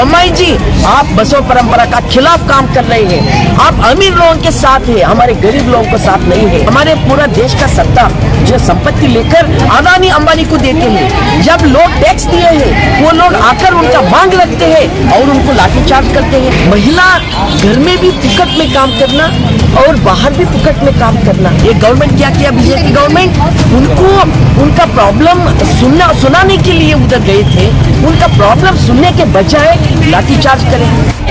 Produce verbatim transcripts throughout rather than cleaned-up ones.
बोम्मई जी, आप बसव परंपरा का खिलाफ काम कर रहे हैं। आप अमीर लोगों के साथ है, हमारे गरीब लोगों के साथ नहीं है। हमारे पूरा देश का सत्ता जो संपत्ति लेकर अदानी अंबानी को देते हैं। जब लोग टैक्स दिए हैं, वो लोग आकर उनका मांग रखते हैं और उनको लाठीचार्ज करते हैं। महिला घर में भी फुकट में काम करना और बाहर भी फुकट में काम करना। ये गवर्नमेंट क्या किया, बीजेपी गवर्नमेंट, उनको उनका प्रॉब्लम सुनना सुनाने के लिए उधर गए थे। उनका प्रॉब्लम सुनने के बजाय लाठीचार्ज करें।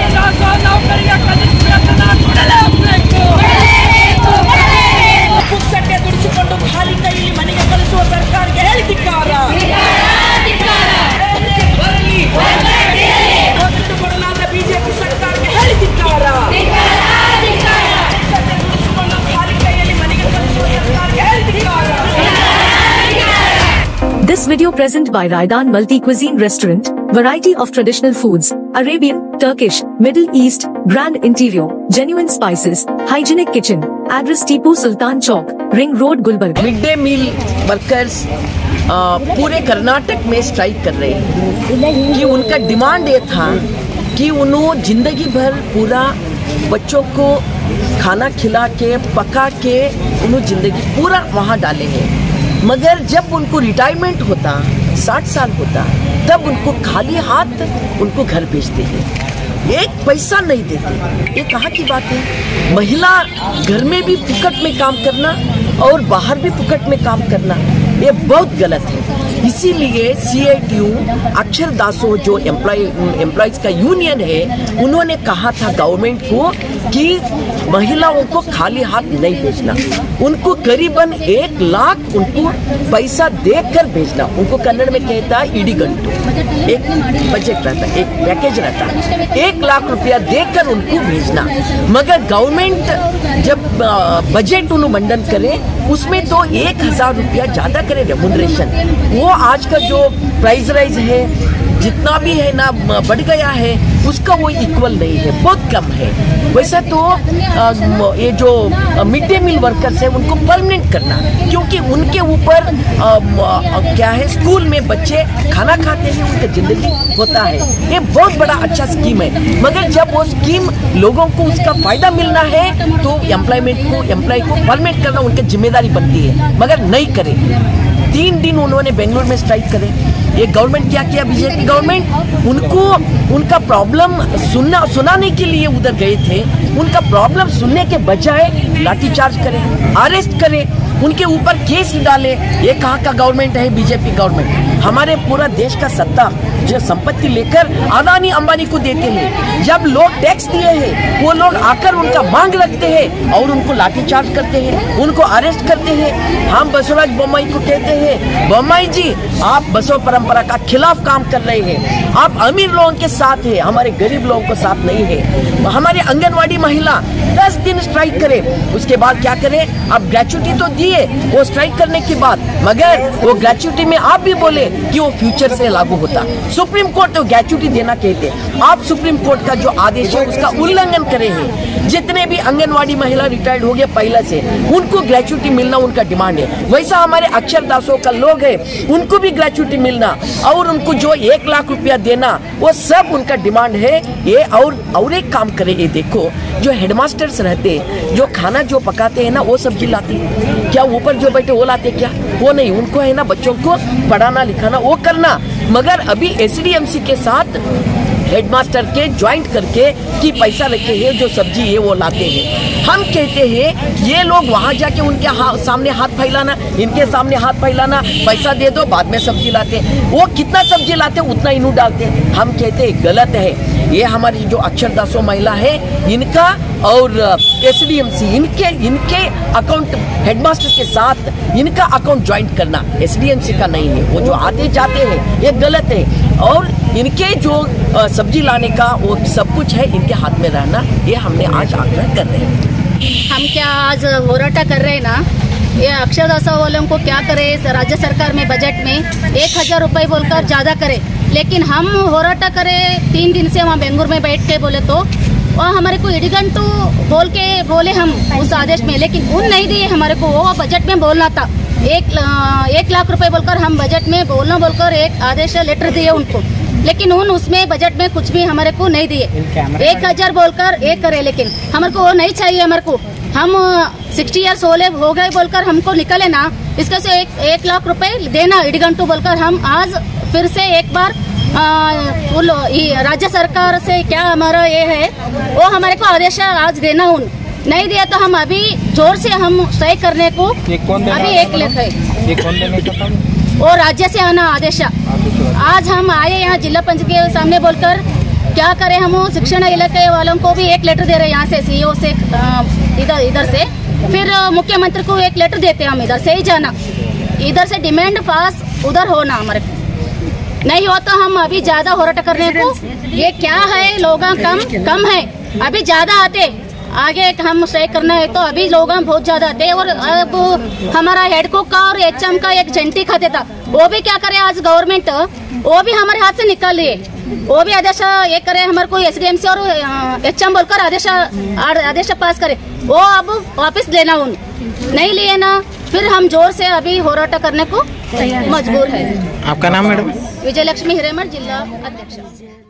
This video present by Raidan Multi Cuisine Restaurant, variety of traditional foods, Arabian, Turkish, Middle East, grand interior, genuine spices, hygienic kitchen, address Tipu Sultan Chowk, Ring Road, Gulbarga। Mid day meal workers पूरे कर्नाटक में strike कर रहे हैं कि उनका demand ये था कि उन्होंने जिंदगी भर पूरा बच्चों को खाना खिला के पका के उन्होंने जिंदगी पूरा वहाँ डाले हैं, मगर जब उनको रिटायरमेंट होता, साठ साल होता, तब उनको खाली हाथ उनको घर भेजते हैं, एक पैसा नहीं देते। ये कहाँ की बात है? महिला घर में भी फुकट में काम करना और बाहर भी फुकट में काम करना, ये बहुत गलत है। इसीलिए सी आई टी यू अक्षर दासों जो एम्प्लॉय एम्प्लॉयज का यूनियन है, उन्होंने कहा था गवर्नमेंट को कि महिलाओं को खाली हाथ नहीं भेजना, उनको करीबन एक लाख उनको पैसा देकर भेजना। उनको कन्नड़ में कहता है ईडी गंटू, एक बजट रहता है, एक पैकेज रहता है, एक लाख रुपया देकर उनको भेजना। मगर गवर्नमेंट जब बजट उन्होंने मंडन करे, उसमें तो एक हजार रुपया ज्यादा करे रेम्यूनरेशन। वो आज का जो प्राइस राइज है, जितना भी है ना बढ़ गया है, उसका वो इक्वल नहीं है, बहुत कम है। वैसे तो आ, ये जो मिड डे मील वर्कर्स है उनको परमानेंट करना, क्योंकि उनके ऊपर क्या है, स्कूल में बच्चे खाना खाते हैं, उनका जिंदगी होता है। ये बहुत बड़ा अच्छा स्कीम है, मगर जब वो स्कीम लोगों को उसका फायदा मिलना है तो एम्प्लॉयमेंट को एम्प्लॉय को परमानेंट करना उनकी जिम्मेदारी बनती है, मगर नहीं करे। तीन दिन उन्होंने बेंगलुरु में स्ट्राइक करे। ये गवर्नमेंट क्या किया, बीजेपी गवर्नमेंट, उनको उनका प्रॉब्लम सुनना सुनाने के लिए उधर गए थे। उनका प्रॉब्लम सुनने के बजाय लाठीचार्ज करें, अरेस्ट करें, उनके ऊपर केस डाले। ये कहाँ का गवर्नमेंट है, बीजेपी गवर्नमेंट। हमारे पूरा देश का सत्ता जो संपत्ति लेकर अदानी अंबानी को देते हैं। जब लोग टैक्स दिए हैं, वो लोग आकर उनका मांग रखते हैं और उनको लाठीचार्ज करते हैं, उनको अरेस्ट करते हैं। हम बसवराज बोम्मई को कहते हैं, बोम्मई जी, आप बसव परंपरा का खिलाफ काम कर रहे हैं। आप अमीर लोगों के साथ है, हमारे गरीब लोगों के साथ नहीं है। हमारे आंगनवाड़ी महिला दस दिन स्ट्राइक करे, उसके बाद क्या करे, आप ग्रेचुटी तो दिए वो स्ट्राइक करने के बाद, मगर वो ग्रेचुटी में आप भी बोले कि वो फ्यूचर से लागू होता। सुप्रीम कोर्ट तो ग्रेचुटी देना कहते, आप सुप्रीम कोर्ट का जो आदेश है उसका उल्लंघन करे हैं। जितने भी आंगनवाड़ी महिला रिटायर्ड हो गए पहले से, उनको ग्रेचुटी मिलना उनका डिमांड है। वैसा हमारे अक्षर दासों का लोग है, उनको भी ग्रेचुटी मिलना और उनको जो एक लाख रुपया देना, वो सब उनका डिमांड है। ये और और एक काम करे, ये देखो जो हेडमास्टर्स रहते, जो खाना जो पकाते हैं ना, वो सब्जी लाते, क्या ऊपर जो बैठे वो लाते क्या? वो नहीं, उनको है ना बच्चों को पढ़ाना लिखाना वो करना। मगर अभी एस डी एम सी के साथ हेडमास्टर के ज्वाइंट करके कि पैसा रखे हैं, जो सब्जी है वो लाते हैं। हम कहते हैं ये लोग वहाँ जाके उनके हा, सामने हाथ फैलाना, इनके सामने हाथ फैलाना, पैसा दे दो बाद में सब्जी लाते हैं। वो कितना सब्जी लाते हैं उतना इनू डालते हैं। हम कहते हैं गलत है। ये हमारी जो अक्षर दासों महिला है, इनका और एस डी एम सी, इनके इनके अकाउंट हेडमास्टर के साथ इनका अकाउंट ज्वाइंट करना, एस डी एम सी का नहीं है। वो जो आते जाते हैं ये गलत है, और इनके जो आ, सब्जी लाने का वो सब कुछ है इनके हाथ में रहना। ये हमने आज आग्रह कर रहे हैं। हम क्या आज होराटा कर रहे हैं ना, ये अक्षर दासों वालों को क्या करे, राज्य सरकार में बजट में एक हजार रुपये बोलकर ज़्यादा करे, लेकिन हम होराटा करे तीन दिन से वहाँ बेंगलुरु में बैठ के बोले तो वहाँ हमारे को इडिगंटू बोल के बोले हम उस आदेश में, लेकिन उन नहीं दिए हमारे को। वो बजट में बोलना था, एक एक लाख रुपए बोलकर हम बजट में बोलना बोलकर एक आदेश लेटर दिए उनको, लेकिन उन उसमें बजट में कुछ भी हमारे को नहीं दिए। एक हजार बोलकर एक करे, लेकिन हमारे को वो नहीं चाहिए। हमारे को हम सिक्सटी ईयर्स होले हो गए बोलकर हमको निकले ना, इसके से एक, एक लाख रुपए देना इडगंटू बोलकर हम आज फिर से एक बार फुल राज्य सरकार से क्या हमारा ये है वो हमारे को आदेश आज देना। उन नहीं दिया तो हम अभी जोर से हम स्ट्राइक करने को अभी एक लेख है वो राज्य से आना आदेश। आज हम आए यहाँ जिला पंच के सामने बोलकर क्या करें, हम शिक्षण इलाके वालों को भी एक लेटर दे रहे हैं यहाँ से सीईओ से इधर इधर से, फिर मुख्यमंत्री को एक लेटर देते हैं हम इधर से ही जाना, इधर से डिमांड पास उधर होना हमारे नहीं हो तो हम अभी ज्यादा होराट करने को। ये क्या है, लोग कम कम है, अभी ज्यादा आते आगे हम स्ट्राइक करना है तो अभी लोग बहुत ज्यादा आते। और अब हमारा हेड कुक का और एचएम का एक जंटी खाते था, वो भी क्या करे आज गवर्नमेंट वो भी हमारे हाथ से निकाल लिए, वो भी आदेश ये करे हमारे को एसडीएम से और एचएम बोलकर आदेश आदेश पास करे, वो अब वापस लेना उन नहीं लिए ना, फिर हम जोर से अभी होराटा करने को मजबूर है। आपका नाम मैडम? विजयलक्ष्मी हिरेमठ, जिला अध्यक्ष।